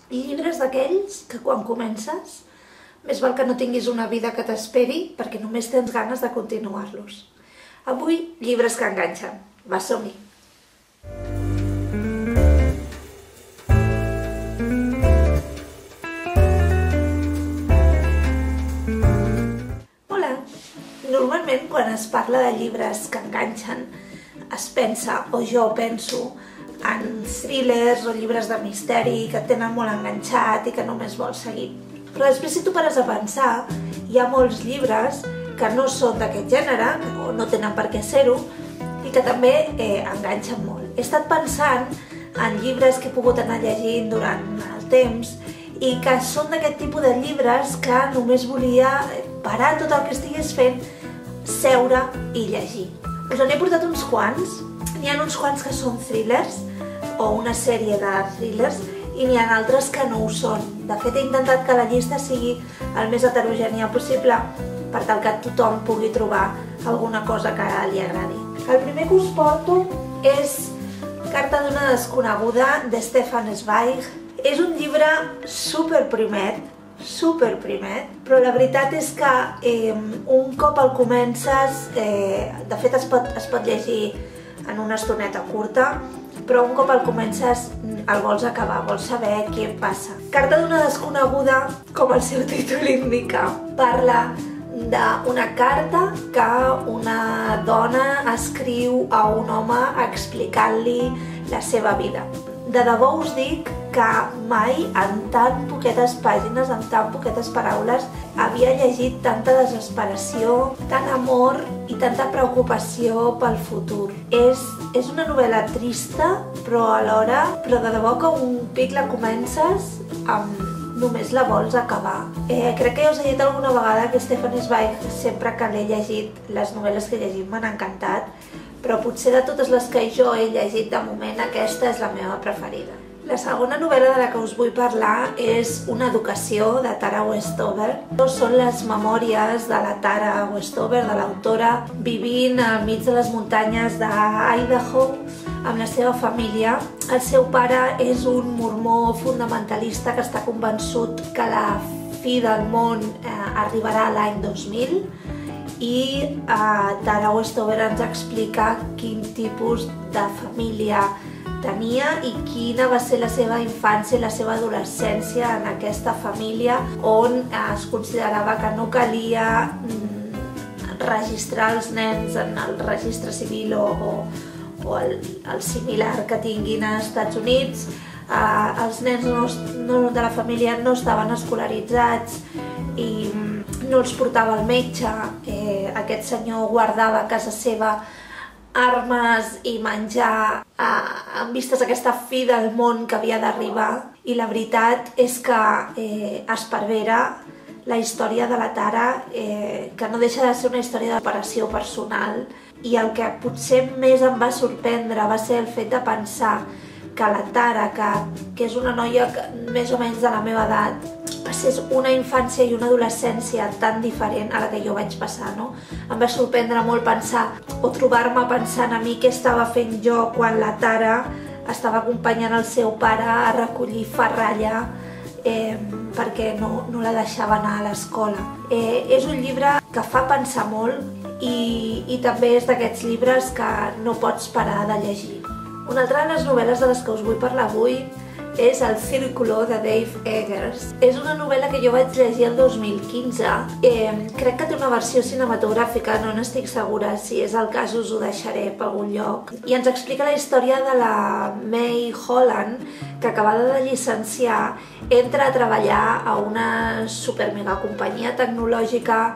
Llibres d'aquells que quan comences més val que no tinguis una vida que t'esperi perquè només tens ganes de continuar-los. Avui, llibres que enganxen. Va, som-hi! Hola! Normalment, quan es parla de llibres que enganxen, es pensa, o jo penso, en thrillers o llibres de misteri que et tenen molt enganxat i que només vols seguir. Però després, si tu pares a pensar, hi ha molts llibres que no són d'aquest gènere, o no tenen per què ser-ho, i que també enganxen molt. He estat pensant en llibres que he pogut anar llegint durant el temps i que són d'aquest tipus de llibres que només volia parar tot el que estigués fent, seure i llegir. Us n'he portat uns quants. N'hi ha uns quants que són thrillers, o una sèrie de thrillers, i n'hi ha altres que no ho són. De fet, he intentat que la llista sigui el més heterogènia possible per tal que tothom pugui trobar alguna cosa que li agradi. El primer que us porto és Carta d'una desconeguda, de Stefan Zweig. És un llibre superprimet, però la veritat és que un cop el comences, de fet es pot llegir en una estoneta curta, però un cop el comences el vols acabar, vols saber què passa. Carta d'una desconeguda, com el seu títol indica, parla d'una carta que una dona escriu a un home explicant-li la seva vida. De debò us dic que mai en tan poquetes pàgines, en tan poquetes paraules, havia llegit tanta desesperació, tant amor i tanta preocupació pel futur. És una novel·la trista, però alhora, de debò que un pic la comences, només la vols acabar. Crec que ja us he dit alguna vegada que Stefan Zweig, sempre que l'he llegit, les novel·les que he llegit m'han encantat, però potser de totes les que jo he llegit de moment, aquesta és la meva preferida. La segona novel·la de la que us vull parlar és Una educació, de Tara Westover. Són les memòries de la Tara Westover, de l'autora, vivint al mig de les muntanyes d'Idaho amb la seva família. El seu pare és un mormó fundamentalista que està convençut que la fi del món arribarà l'any 2000, i Tara Westover ens explica quin tipus de família tenia i quina va ser la seva infància i la seva adolescència en aquesta família, on es considerava que no calia registrar els nens en el registre civil o el similar que tinguin als Estats Units. Els nens de la família no estaven escolaritzats i no els portava al metge. Aquest senyor guardava a casa seva armes i menjar en vistes a aquesta fi del món que havia d'arribar, i la veritat és que esparbera la història de la Tara, que no deixa de ser una història de superació personal, i el que potser més em va sorprendre va ser el fet de pensar que la Tara, que és una noia més o menys de la meva edat, passés una infància i una adolescència tan diferent a la que jo vaig passar, no? Em va sorprendre molt pensar, o trobar-me pensant a mi què estava fent jo quan la Tara estava acompanyant el seu pare a recollir ferralla perquè no la deixava anar a l'escola. És un llibre que fa pensar molt i també és d'aquests llibres que no pots parar de llegir. Una altra de les novel·les de les que us vull parlar avui és El Círculo, de Dave Eggers. És una novel·la que jo vaig llegir el 2015. Crec que té una versió cinematogràfica, no n'estic segura. Si és el cas us ho deixaré per algun lloc. I ens explica la història de la May Holland, que acabada de llicenciar entra a treballar a una supermega companyia tecnològica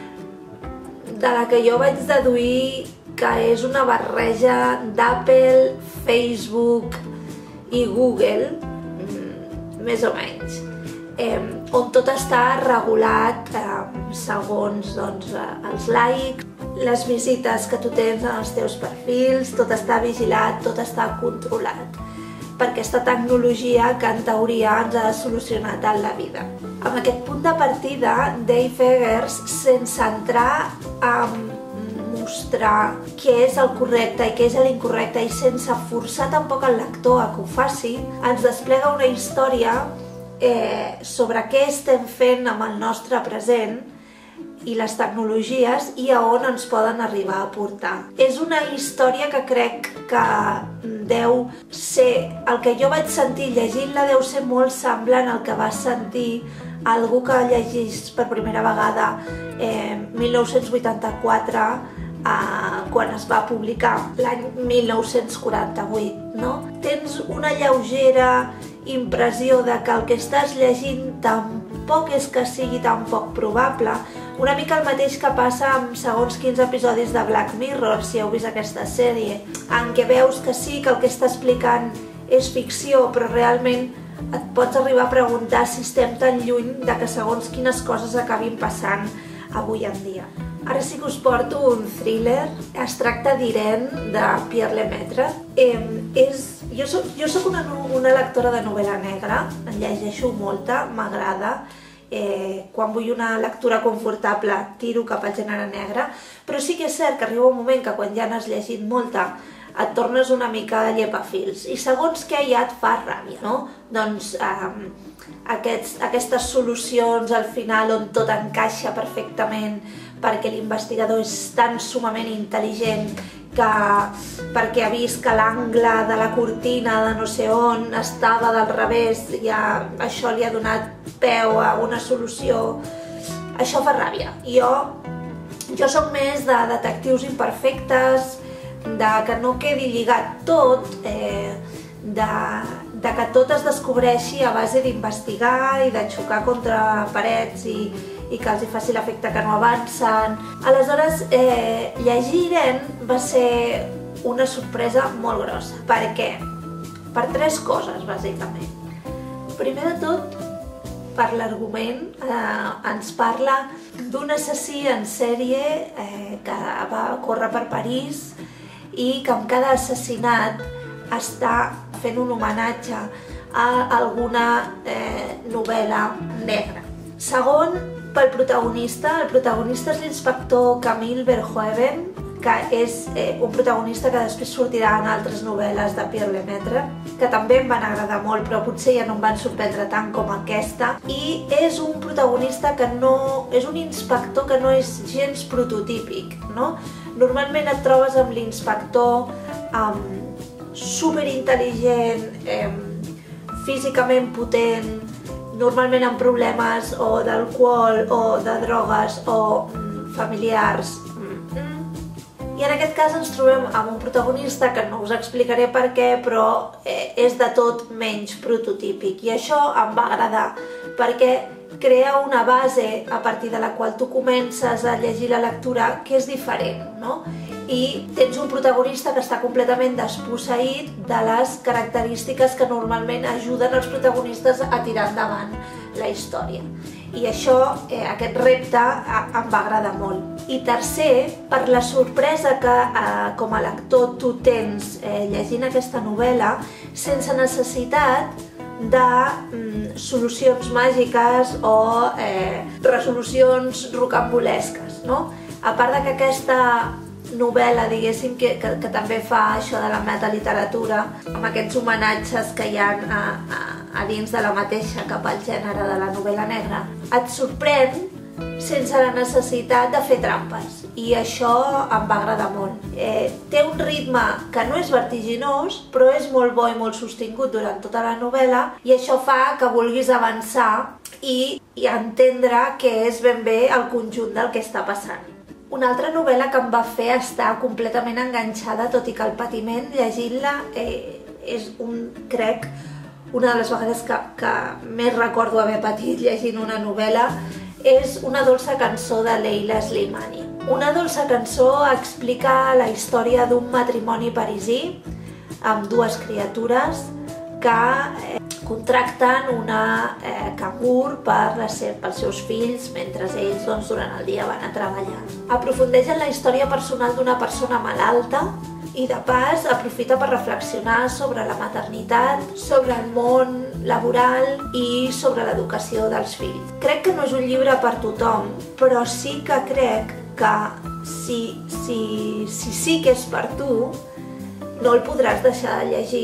de la que jo vaig deduir que és una barreja d'Apple, Facebook i Google, més o menys, on tot està regulat segons els likes, les visites que tu tens en els teus perfils, tot està vigilat, tot està controlat per aquesta tecnologia que en teoria ens ha de solucionar tant la vida. Amb aquest punt de partida, Dave Eggers, sense entrar en mostrar què és el correcte i què és l'incorrecte i sense forçar tampoc el lector a que ho faci, ens desplega una història sobre què estem fent amb el nostre present i les tecnologies i a on ens poden arribar a portar. És una història que crec que deu ser... El que jo vaig sentir llegint-la deu ser molt semblant al que va sentir algú que llegís per primera vegada 1984 quan es va publicar l'any 1948, no? Tens una lleugera impressió de que el que estàs llegint tampoc és que sigui tan poc probable, una mica el mateix que passa amb segons quins episodis de Black Mirror, si heu vist aquesta sèrie, en què veus que sí, que el que està explicant és ficció, però realment et pots arribar a preguntar si estem tan lluny de que segons quines coses acabin passant avui en dia. Ara sí que us porto un thriller. Es tracta d'Irene, de Pierre Lemaitre. Jo soc una lectora de novel·la negra, en llegeixo molta, m'agrada. Quan vull una lectura confortable tiro cap al gènere negre, però sí que és cert que arriba un moment que quan ja n'has llegit molta et tornes una mica a llepafils i segons què ja et fa ràbia, no? Doncs aquestes solucions al final on tot encaixa perfectament perquè l'investigador és tan sumament intel·ligent que perquè ha vist que l'angle de la cortina de no sé on estava del revés, ja això li ha donat peu a una solució. Això fa ràbia. Jo soc més de detectius imperfectes, de que no quedi lligat tot, de que tot es descobreixi a base d'investigar i de xocar contra parets i que els hi faci l'efecte que no avancen. Aleshores, llegir Irene va ser una sorpresa molt grossa. Per què? Per tres coses, bàsicament. Primer de tot, per l'argument, ens parla d'un assassí en sèrie que va córrer per París i que amb cada assassinat està fent un homenatge a alguna novel·la negra. Segon, pel protagonista. El protagonista és l'inspector Camille Verhoeven, que és un protagonista que després sortirà en altres novel·les de Pierre Lemaitre, que també em van agradar molt, però potser ja no em van sorprendre tant com aquesta. I és un protagonista que no... és un inspector que no és gens prototípic, no? Normalment et trobes amb l'inspector superintel·ligent, físicament potent, normalment amb problemes o d'alcohol o de drogues o familiars. I en aquest cas ens trobem amb un protagonista que no us explicaré per què, però és de tot menys prototípic. I això em va agradar, perquè crea una base a partir de la qual tu comences a llegir la lectura que és diferent, no? I tens un protagonista que està completament desposseït de les característiques que normalment ajuden els protagonistes a tirar endavant la història. I això, aquest repte, em va agradar molt. I tercer, per la sorpresa que com a lector tu tens llegint aquesta novel·la sense necessitat de solucions màgiques o resolucions rocambolesques, no? A part que aquesta novel·la, diguéssim, que també fa això de la metaliteratura, amb aquests homenatges que hi ha a dins de la mateixa cap al gènere de la novel·la negra, et sorprèn sense la necessitat de fer trampes. I això em va agradar molt. Té un ritme que no és vertiginós, però és molt bo i molt sostingut durant tota la novel·la, i això fa que vulguis avançar i entendre què és ben bé el conjunt del que està passant. Una altra novel·la que em va fer estar completament enganxada, tot i que el patiment llegint-la és, crec, una de les vegades que més recordo haver patit llegint una novel·la, és Una dolça cançó de Leila Slimani. Una dolça cançó explica la història d'un matrimoni parisí amb dues criatures que contracten una cangur pels seus fills mentre ells durant el dia van a treballar. Aprofundeix en la història personal d'una persona malalta i de pas aprofita per reflexionar sobre la maternitat, sobre el món laboral i sobre l'educació dels fills. Crec que no és un llibre per tothom, però sí que crec que si sí que és per tu, no el podràs deixar de llegir.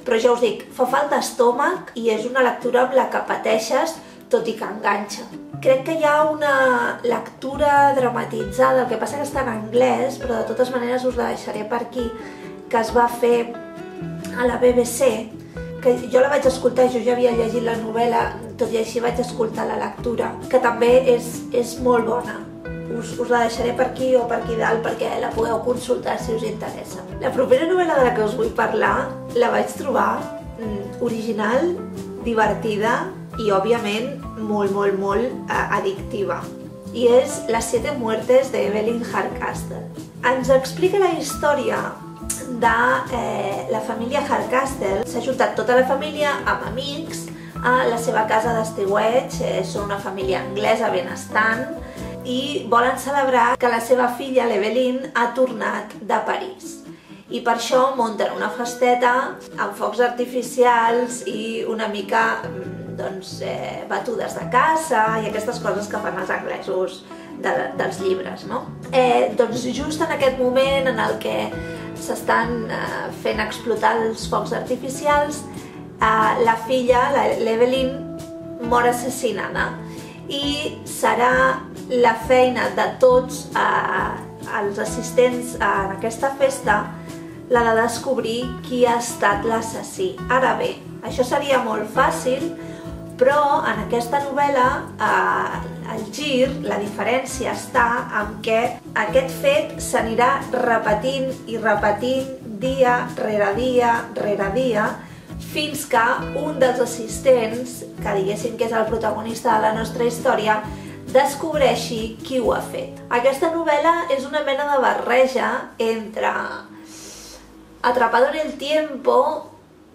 però ja us dic, fa falta estómac i és una lectura amb la que pateixes, tot i que enganxa. Crec que hi ha una lectura dramatitzada, el que passa que està en anglès, però de totes maneres us la deixaré per aquí, que es va fer a la BBC, que jo la vaig escoltar, jo ja havia llegit la novel·la, tot i així vaig escoltar la lectura, que també és molt bona. Us la deixaré per aquí o per aquí dalt perquè la podeu consultar si us interessa. La propera novel·la de la que us vull parlar la vaig trobar original, divertida i, òbviament, molt addictiva. I és Las 7 muertes de Evelyn Hardcastle. Ens explica la història de la família Hardcastle. S'ha ajuntat tota la família amb amics a la seva casa d'estiueig. Són una família anglesa benestant i volen celebrar que la seva filla, l'Evelyn, ha tornat de París. I per això munten una festeta amb focs artificials i una mica batudes de caça i aquestes coses que fan els anglesos dels llibres, no? Doncs just en aquest moment en el que s'estan fent explotar els focs artificials, la filla, l'Evelyn, mor assassinada i serà la feina de tots els assistents en aquesta festa la de descobrir qui ha estat l'assassí. Ara bé, això seria molt fàcil, però en aquesta novel·la el gir, la diferència està en què aquest fet s'anirà repetint i repetint dia rere dia fins que un dels assistents, que diguéssim que és el protagonista de la nostra història, descobreixi qui ho ha fet. Aquesta novel·la és una mena de barreja entre Atrapado en el tiempo,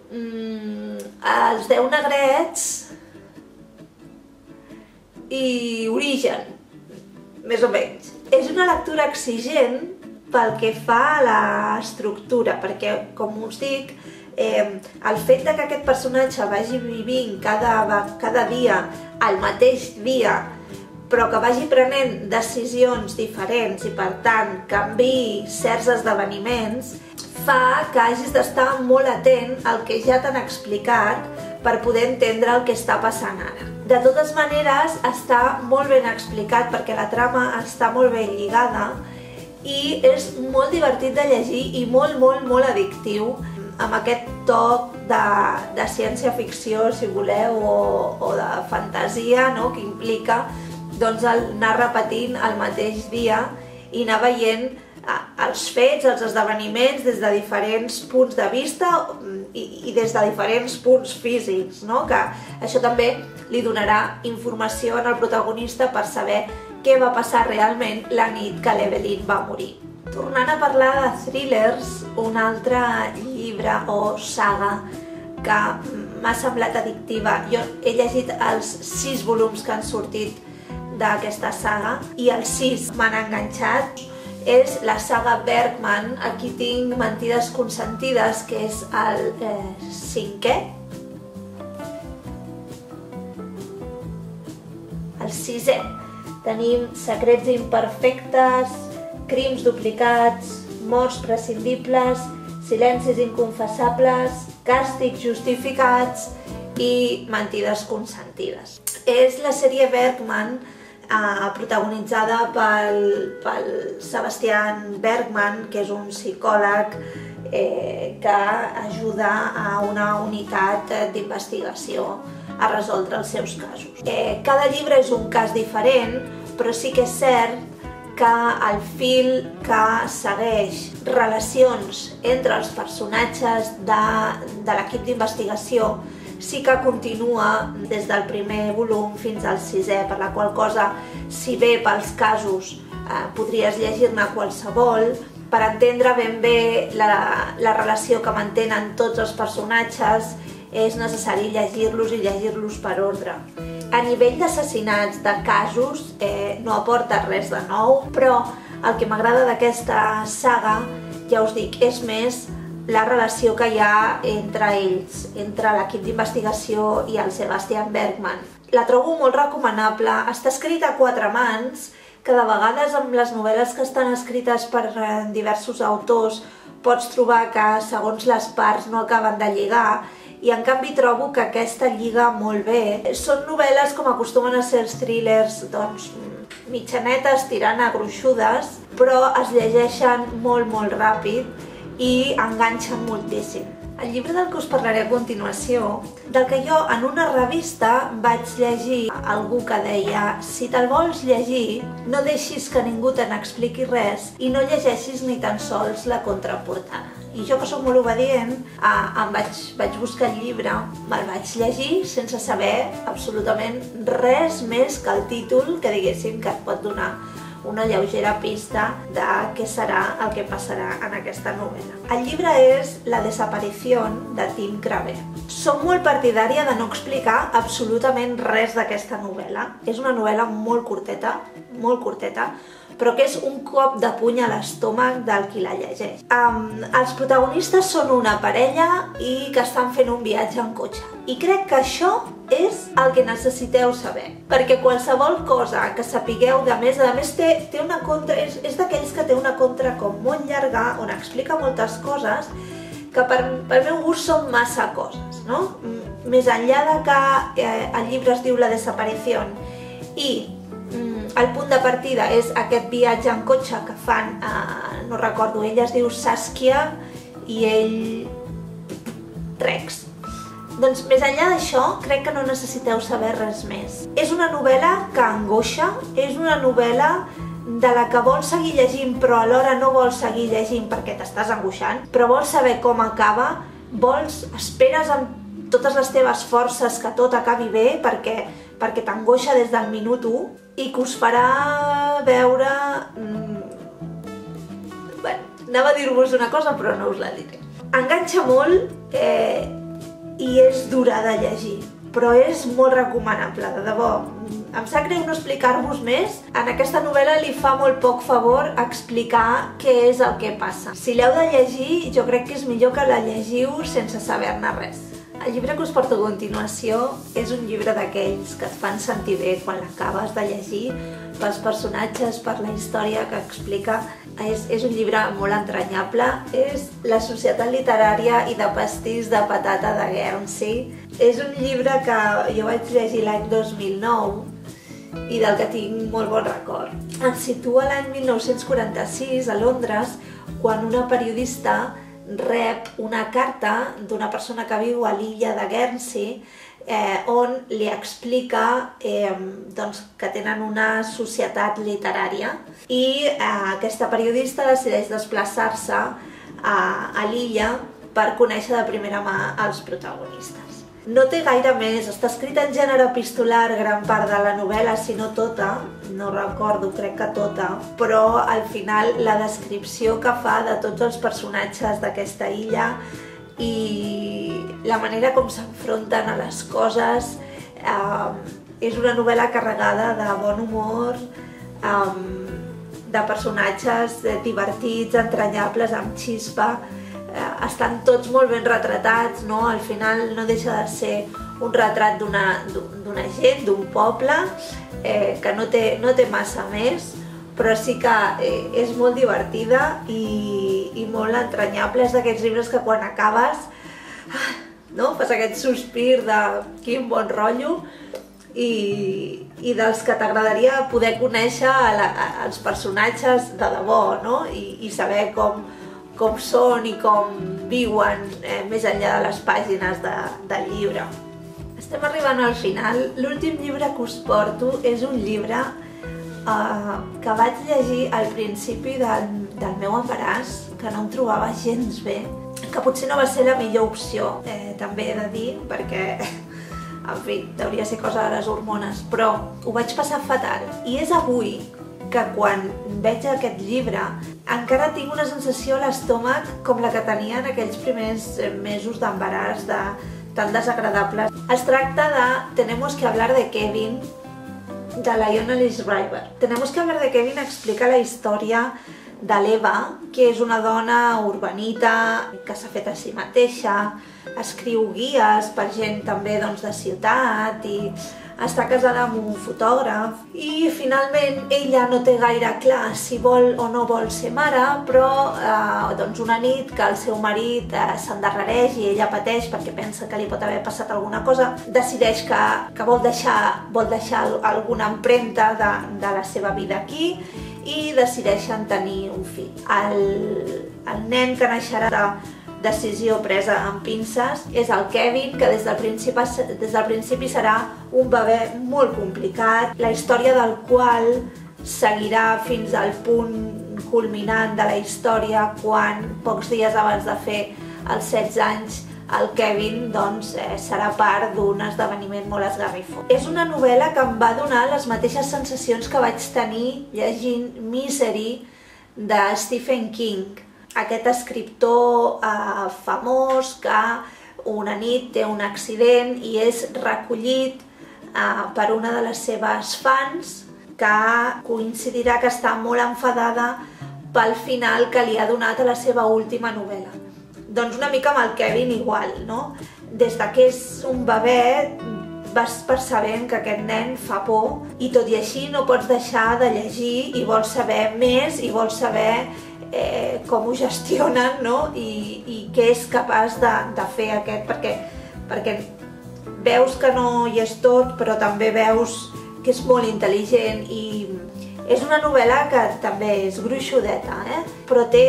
Els 10 negrets i Origen, més o menys. És una lectura exigent pel que fa a l'estructura, perquè, com us dic, el fet que aquest personatge vagi vivint cada dia el mateix dia, però que vagi prenent decisions diferents i, per tant, canviï certs esdeveniments, fa que hagis d'estar molt atent al que ja t'han explicat per poder entendre el que està passant ara. De totes maneres, està molt ben explicat perquè la trama està molt ben lligada i és molt divertit de llegir i molt addictiu, amb aquest toc de ciència-ficció, si voleu, o de fantasia, que implica anar repetint el mateix dia i anar veient els fets, els esdeveniments des de diferents punts de vista i des de diferents punts físics, que això també li donarà informació al protagonista per saber què va passar realment la nit que l'Evelyn va morir. Tornant a parlar de thrillers, un altre llibre o saga que m'ha semblat addictiva. Jo he llegit els 6 volums que han sortit d'aquesta saga i els 6 m'han enganxat. És la saga Bergman. Aquí tinc Mentides consentides, que és el 5è. El 6è. Tenim Secrets imperfectes, Crims duplicats, Morts prescindibles, Silencis inconfessables, Càstigs justificats i Mentides consentides. És la sèrie Bergman protagonitzada pel Sebastian Bergman, que és un psicòleg que ajuda a una unitat d'investigació a resoldre els seus casos. Cada llibre és un cas diferent, però sí que és cert que el fil que segueix relacions entre els personatges de l'equip d'investigació sí que continua des del primer volum fins al 6è, per la qual cosa, si bé pels casos podries llegir-ne qualsevol, per entendre ben bé la relació que mantenen tots els personatges és necessari llegir-los i llegir-los per ordre. A nivell d'assassinats, de casos, no aporta res de nou, però el que m'agrada d'aquesta saga, ja us dic, és més la relació que hi ha entre ells, entre l'equip d'investigació i el Sebastian Bergman. La trobo molt recomanable, està escrita a 4 mans, que de vegades amb les novel·les que estan escrites per diversos autors pots trobar que segons les parts no acaben de lligar, i en canvi trobo que aquesta lliga molt bé. Són novel·les com acostumen a ser els thrillers, doncs mitjanetes tirant a gruixudes, però es llegeixen molt ràpid i enganxen moltíssim. El llibre del que us parlaré a continuació, del que jo en una revista vaig llegir algú que deia: si te'l vols llegir, no deixis que ningú te n'expliqui res i no llegeixis ni tan sols la contraportada. I jo, que soc molt obedient, vaig buscar el llibre, me'l vaig llegir sense saber absolutament res més que el títol, que diguéssim que et pot donar una lleugera pista de què serà el que passarà en aquesta novel·la. El llibre és La desaparición, de Tim Craver. Soc molt partidària de no explicar absolutament res d'aquesta novel·la. És una novel·la molt curteta, però que és un cop de puny a l'estómac del qui la llegeix. Els protagonistes són una parella i que estan fent un viatge en cotxe. I crec que això és el que necessiteu saber, perquè qualsevol cosa que sapigueu de més, té una contra, és d'aquells que té una contra com molt llarga, on explica moltes coses que per meu gust són massa coses, no? Més enllà de que el llibre es diu La desaparición i el punt de partida és aquest viatge en cotxe que fan, no recordo, ella es diu Saskia i ell Rex. Doncs més enllà d'això, crec que no necessiteu saber res més. És una novel·la que angoixa, és una novel·la de la que vols seguir llegint però alhora no vols seguir llegint perquè t'estàs angoixant, però vols saber com acaba, esperes amb totes les teves forces que tot acabi bé perquè t'angoixa des del minut 1 i que us farà veure... Bé, anava a dir-vos una cosa però no us la diré. Enganxa molt i és dura de llegir, però és molt recomanable, de debò. Em sap greu no explicar-vos més. En aquesta novel·la li fa molt poc favor explicar què és el que passa. Si l'heu de llegir, jo crec que és millor que la llegiu sense saber-ne res. El llibre que us porto a continuació és un llibre d'aquells que et fan sentir bé quan l'acabes de llegir, pels personatges, per la història que explica. És un llibre molt entranyable. És La societat literària i de pastís de patata de Guernsey. És un llibre que jo vaig llegir l'any 2009 i del que tinc molt bon record. Ens situa l'any 1946 a Londres, quan una periodista rep una carta d'una persona que viu a l'illa de Guernsey on li explica que tenen una societat literària i aquesta periodista decideix desplaçar-se a l'illa per conèixer de primera mà els protagonistes. No té gaire més, està escrit en gènere epistolar gran part de la novel·la, si no tota, no recordo, crec que tota, però al final la descripció que fa de tots els personatges d'aquesta illa i la manera com s'enfronten a les coses és una novel·la carregada de bon humor, de personatges divertits, entranyables, amb xispa. Estan tots molt ben retratats, no? Al final no deixa de ser un retrat d'una gent, d'un poble, que no té massa més, però sí que és molt divertida i molt entranyable. És d'aquests llibres que quan acabes fas aquest sospir de quin bon rotllo i dels que t'agradaria poder conèixer els personatges de debò i saber com són i com viuen més enllà de les pàgines del llibre. Estem arribant al final. L'últim llibre que us porto és un llibre que vaig llegir al principi del meu embaràs, que no em trobava gens bé, que potser no va ser la millor opció, també he de dir, perquè, en fi, hauria de ser cosa de les hormones, però ho vaig passar fatal. I és avui que quan veig aquest llibre encara tinc una sensació a l'estómac com la que tenia en aquells primers mesos d'embaràs tan desagradables. Es tracta de Tenemos que hablar de Kevin, de Leona Lis River. Tenemos que hablar de Kevin explica la història de l'Eva, que és una dona urbanita, que s'ha fet a si mateixa, escriu guies per gent també de ciutat i està casada amb un fotògraf i finalment ella no té gaire clar si vol o no vol ser mare, però doncs una nit que el seu marit s'endarrereix i ella pateix perquè pensa que li pot haver passat alguna cosa, decideix que vol deixar alguna empremta de la seva vida aquí i decideixen tenir un fill. El nen que naixerà de decisió presa amb pinces és el Kevin, que des del principi serà un bebè molt complicat, la història del qual seguirà fins al punt culminant de la història quan, pocs dies abans de fer els 16 anys, el Kevin doncs, serà part d'un esdeveniment molt esgarrifós. És una novel·la que em va donar les mateixes sensacions que vaig tenir llegint Misery de Stephen King, aquest escriptor famós que una nit té un accident i és recollit per una de les seves fans que coincidirà que està molt enfadada pel final que li ha donat a la seva última novel·la. Doncs una mica amb el Kevin igual, no? Des que és un bebè vas percebent que aquest nen fa por i tot i així no pots deixar de llegir i vols saber més i vols saber com ho gestionen, no? I què és capaç de fer aquest, perquè veus que no hi és tot, però també veus que és molt intel·ligent i és una novel·la que també és gruixudeta, però té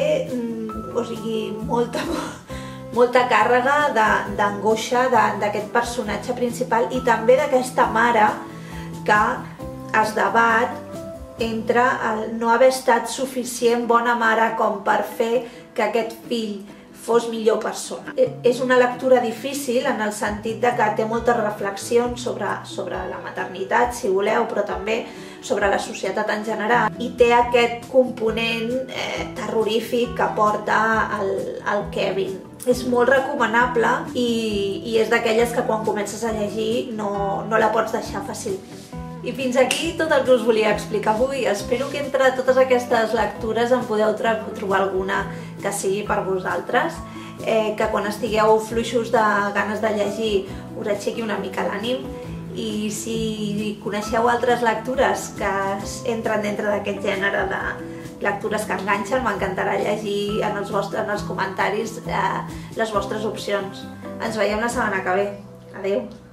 molta càrrega d'angoixa d'aquest personatge principal i també d'aquesta mare que es debat entre el no haver estat suficient bona mare com per fer que aquest fill fos millor persona. És una lectura difícil en el sentit de que té moltes reflexions sobre la maternitat, si voleu, però també sobre la societat en general. I té aquest component terrorífic que porta el Kevin. És molt recomanable i és d'aquelles que quan comences a llegir no la pots deixar fàcilment. I fins aquí tot el que us volia explicar avui. Espero que entre totes aquestes lectures en podeu trobar alguna que sigui per vosaltres, que quan estigueu fluixos de ganes de llegir us aixequi una mica l'ànim i si coneixeu altres lectures que entren dintre d'aquest gènere de lectures que enganxen, m'encantarà llegir en els comentaris les vostres opcions. Ens veiem la setmana que ve. Adeu!